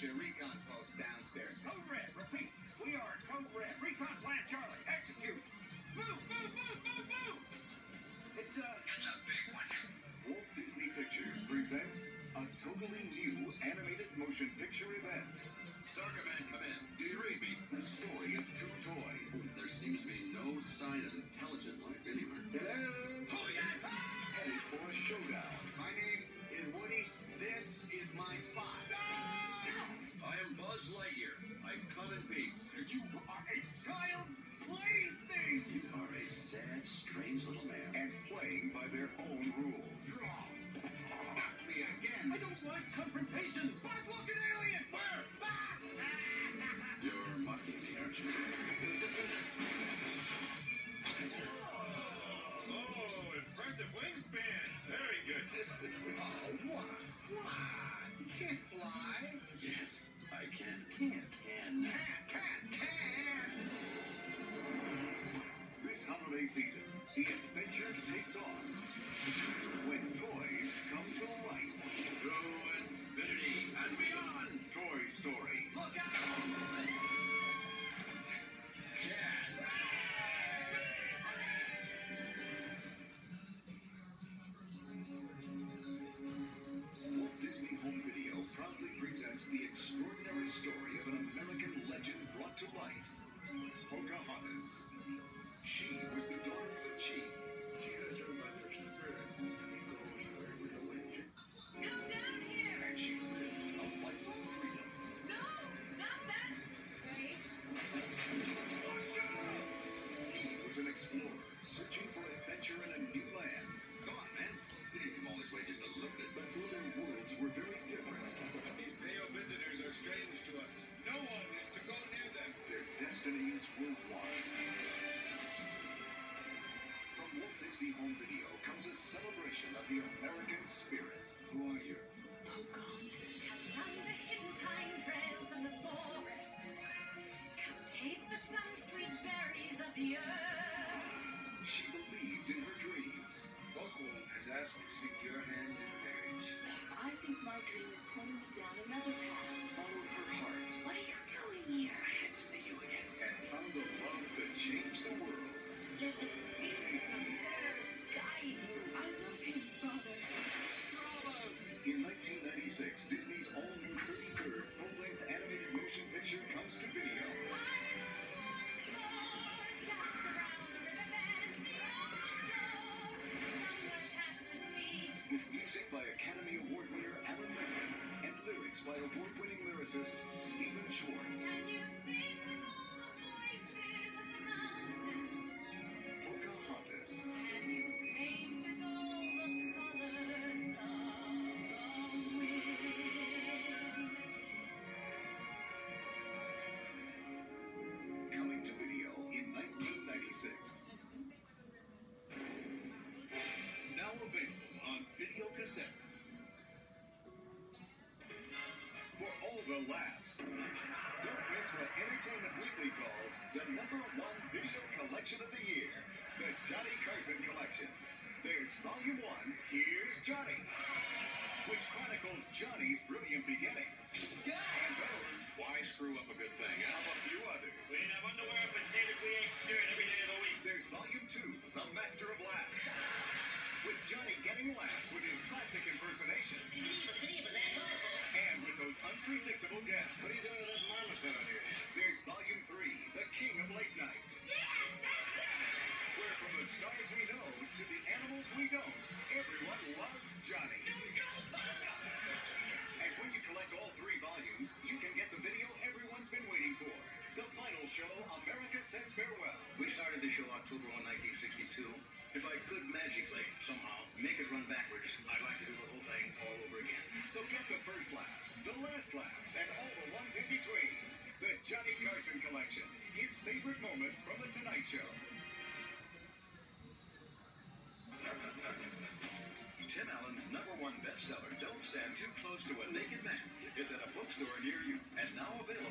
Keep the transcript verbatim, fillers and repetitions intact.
your recon post downstairs. Code Red, repeat. We are Code Red. Recon Plan Charlie. Execute. Move, move, move, move, move. It's a... It's a big one. Walt Disney Pictures presents a totally new animated motion picture event. Star Command, come in. Do you read me? The story of two toys. There seems to be no sign of intelligent life anywhere. Hello? Oh, yeah! Headed for a showdown. My name is Woody. This is my spot. I am Buzz Lightyear. I come in peace. You are a child's plaything. You are a sad, strange little man. And playing by their own rules. Not me again. I don't like confrontation. Bug-looking alien. Where? Ah! You're mocking me, aren't you? Oh, impressive wingspan. Very good. Oh, what? What? You can't fly. Yes, I can. Can't. Can. Can't, can't, can't. This holiday season, the adventure takes on when toys come to life. To infinity and beyond. Toy Story. Look out! Can. Walt Disney Home Video proudly presents the extraordinary story of an American legend brought to life. Pocahontas. She was the daughter of a chief. She has her mother's spirit. He goes wherever the wind takes. Come down here! And she lived a life of freedom. No! Not that way! Watch out! He was an explorer, searching for adventure in a new land. Come on, man. We didn't come all this way just to look at it. But though their worlds were very different, These pale visitors are strange to us. No one is to go near them. their destinies were one. From Walt Disney Home Video comes a celebration of the American spirit. Who are you? Pocahontas. Come run the hidden pine trails and the forest. Come taste the sun-sweet berries of the earth. She believed in her dreams. Buckwalk has asked to seek your hand in marriage. I think my dream is pointing me down another path. Followed her heart What are you doing here? I had to see you again. and found a love that changed the world. Let the spirits of the earth guide you. I love him, Father. In nineteen ninety-six, Disney's all-new thirty-third full-length animated motion picture comes to video. With music by Academy Award winner Alan Menken and lyrics by award-winning lyricist Stephen Schwartz. Pocahontas. Coming to video in nineteen ninety-six. Now available on video cassette. For all the laughs. Don't miss what Entertainment Weekly calls the number one video collection of the year. The Johnny Carson Collection. There's Volume one, Here's Johnny, which chronicles Johnny's brilliant beginnings. And those, Why screw up a good thing, of huh? a few others. We ain't have underwear for David. We ain't doing every day of the week. There's Volume two, The Master of Laughs, with Johnny getting laughs with his classic impersonations. And with those unpredictable guests. What are you doing with that marmoset on your hand? There's Volume three, The King of Late Night, where from the stars we know to the animals we don't, everyone loves Johnny. And when you collect all three volumes, you can get the video everyone's been waiting for. The final show, America Says Farewell. We started the show October first, nineteen sixty-two. If I could magically, somehow, make it run backwards, I'd like to do the whole thing all over again. So get the first laughs, the last laughs, and all the ones in between. The Johnny Carson Collection. His favorite moments from The Tonight Show. Tim Allen's number one bestseller, Don't Stand Too Close to a Naked Man, is at a bookstore near you and now available.